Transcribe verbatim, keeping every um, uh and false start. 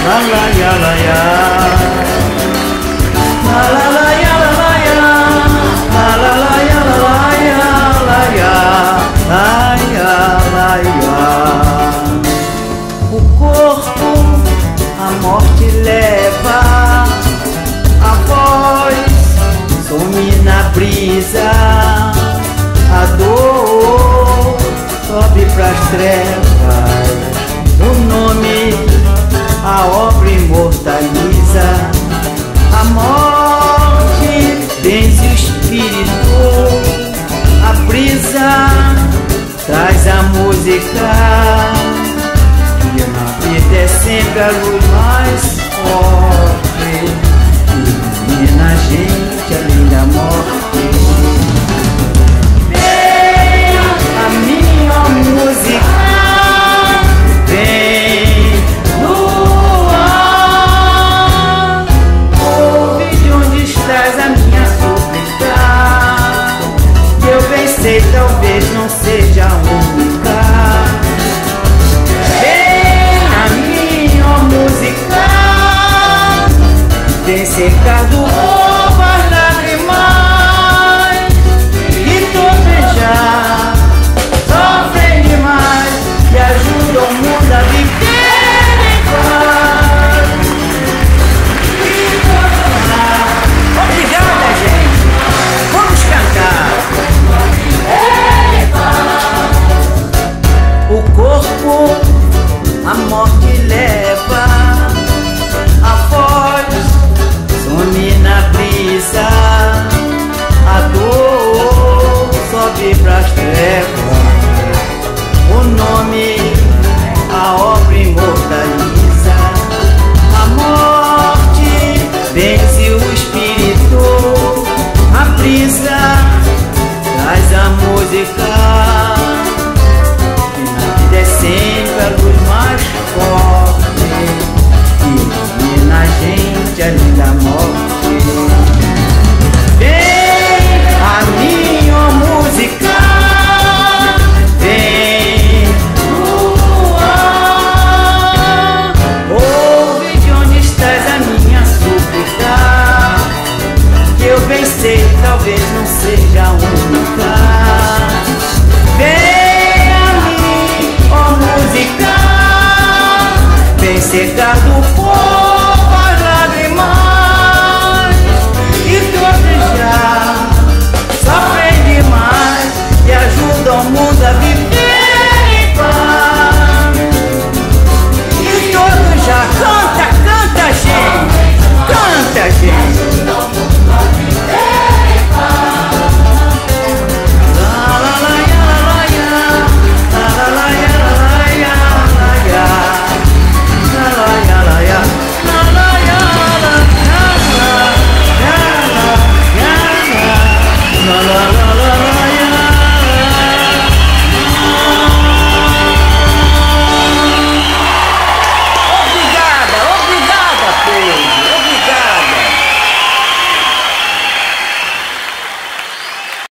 la la ya la ya, la la la ya la la ya, la la la ya la la ya, la ya, la ya la ya. O corpo a morte leva, a voz some na brisa, a dor sobe pras trevas, o nome a obra imortaliza, a morte vence o espírito, a brisa traz a música, e na vida é sempre a luz mais forte, ilumina a gente além da morte. Vem a minha música, vem no ar, ouve de onde estás a minha súplica, que eu pensei talvez não seja a única. Vem a minha música, vem secar